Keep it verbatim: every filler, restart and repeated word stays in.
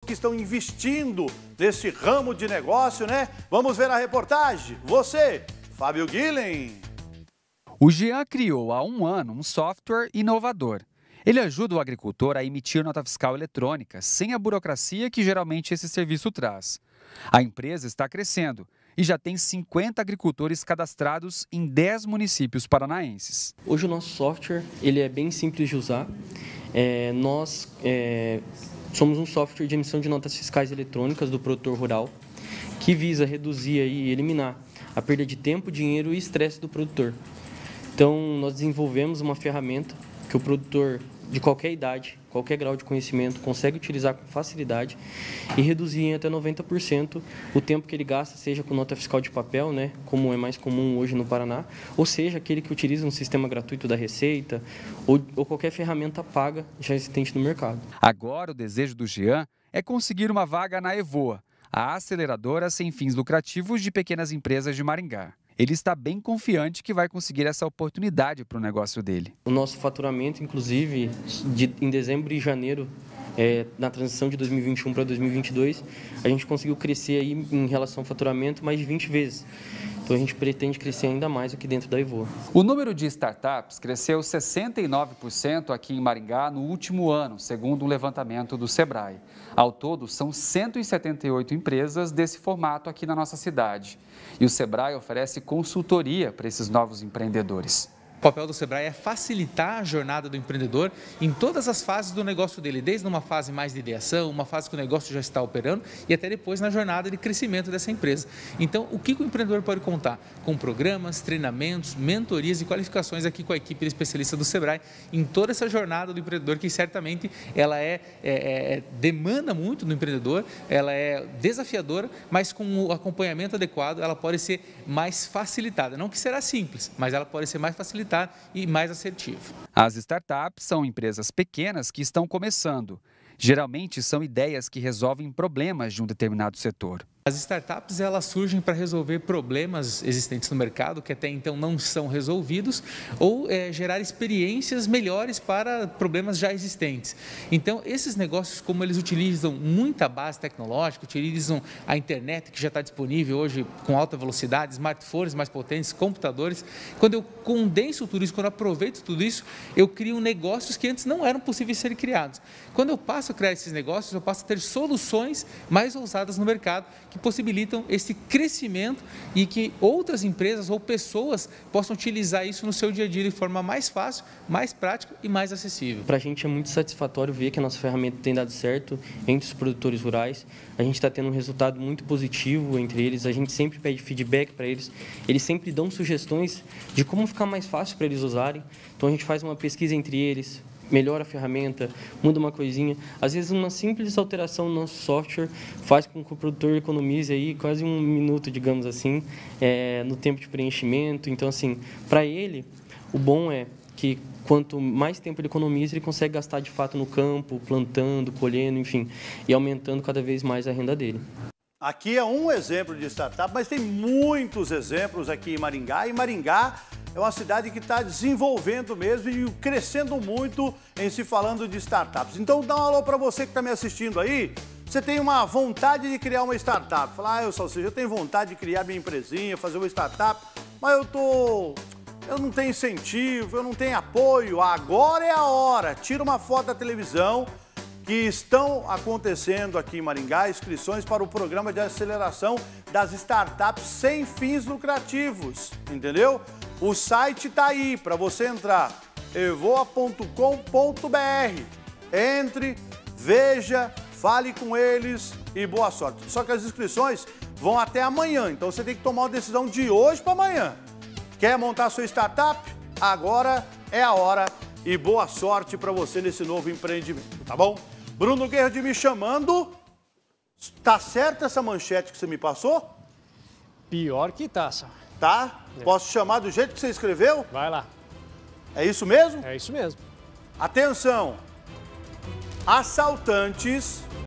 que estão investindo nesse ramo de negócio, né? Vamos ver a reportagem. Você, Fábio Guilhem. O Jean criou há um ano um software inovador. Ele ajuda o agricultor a emitir nota fiscal eletrônica, sem a burocracia que geralmente esse serviço traz. A empresa está crescendo e já tem cinquenta agricultores cadastrados em dez municípios paranaenses. Hoje o nosso software ele é bem simples de usar. É, nós é, somos um software de emissão de notas fiscais eletrônicas do produtor rural que visa reduzir e eliminar a perda de tempo, dinheiro e estresse do produtor. Então, nós desenvolvemos uma ferramenta que o produtor de qualquer idade, qualquer grau de conhecimento, consegue utilizar com facilidade e reduzir em até noventa por cento o tempo que ele gasta, seja com nota fiscal de papel, né, como é mais comum hoje no Paraná, ou seja, aquele que utiliza um sistema gratuito da Receita ou, ou qualquer ferramenta paga já existente no mercado. Agora, o desejo do Jean é conseguir uma vaga na Evoa, a aceleradora sem fins lucrativos de pequenas empresas de Maringá. Ele está bem confiante que vai conseguir essa oportunidade para o negócio dele. O nosso faturamento, inclusive, de, em dezembro e janeiro, é, na transição de dois mil e vinte e um para dois mil e vinte e dois, a gente conseguiu crescer aí, em relação ao faturamento mais de vinte vezes. Então, a gente pretende crescer ainda mais aqui dentro da Evoa. O número de startups cresceu sessenta e nove por cento aqui em Maringá no último ano, segundo um levantamento do Sebrae. Ao todo, são cento e setenta e oito empresas desse formato aqui na nossa cidade. E o Sebrae oferece consultoria para esses novos empreendedores. O papel do Sebrae é facilitar a jornada do empreendedor em todas as fases do negócio dele, desde uma fase mais de ideação, uma fase que o negócio já está operando e até depois na jornada de crescimento dessa empresa. Então, o que o empreendedor pode contar? Com programas, treinamentos, mentorias e qualificações aqui com a equipe especialista do Sebrae em toda essa jornada do empreendedor, que certamente ela é, é, é demanda muito do empreendedor, ela é desafiadora, mas com o acompanhamento adequado ela pode ser mais facilitada. Não que será simples, mas ela pode ser mais facilitada e mais assertivo. As startups são empresas pequenas que estão começando. Geralmente são ideias que resolvem problemas de um determinado setor. As startups elas surgem para resolver problemas existentes no mercado que até então não são resolvidos ou é, gerar experiências melhores para problemas já existentes. Então, esses negócios, como eles utilizam muita base tecnológica, utilizam a internet que já está disponível hoje com alta velocidade, smartphones mais potentes, computadores, quando eu condenso tudo isso, quando eu aproveito tudo isso, eu crio negócios que antes não eram possíveis de serem criados. Quando eu passo a criar esses negócios, eu passo a ter soluções mais ousadas no mercado que possibilitam esse crescimento e que outras empresas ou pessoas possam utilizar isso no seu dia a dia de forma mais fácil, mais prática e mais acessível. Para a gente é muito satisfatório ver que a nossa ferramenta tem dado certo entre os produtores rurais. A gente está tendo um resultado muito positivo entre eles, a gente sempre pede feedback para eles, eles sempre dão sugestões de como ficar mais fácil para eles usarem. Então a gente faz uma pesquisa entre eles, melhora a ferramenta, muda uma coisinha. Às vezes uma simples alteração no nosso software faz com que o produtor economize aí quase um minuto, digamos assim, é, no tempo de preenchimento. Então, assim, para ele, o bom é que quanto mais tempo ele economiza, ele consegue gastar de fato no campo, plantando, colhendo, enfim, e aumentando cada vez mais a renda dele. Aqui é um exemplo de startup, mas tem muitos exemplos aqui em Maringá. E Maringá é uma cidade que está desenvolvendo mesmo e crescendo muito em se falando de startups. Então dá um alô para você que está me assistindo aí. Você tem uma vontade de criar uma startup. Fala, ah, eu, Salsicha, eu tenho vontade de criar minha empresinha, fazer uma startup, mas eu tô... eu não tenho incentivo, eu não tenho apoio. Agora é a hora. Tira uma foto da televisão, que estão acontecendo aqui em Maringá inscrições para o programa de aceleração das startups sem fins lucrativos, entendeu? O site está aí para você entrar, evoa ponto com ponto br. Entre, veja, fale com eles e boa sorte. Só que as inscrições vão até amanhã, então você tem que tomar uma decisão de hoje para amanhã. Quer montar sua startup? Agora é a hora e boa sorte para você nesse novo empreendimento, tá bom? Bruno Guerra de me chamando. Tá certa essa manchete que você me passou? Pior que tá, só. Tá? É. Posso chamar do jeito que você escreveu? Vai lá. É isso mesmo? É isso mesmo. Atenção! Assaltantes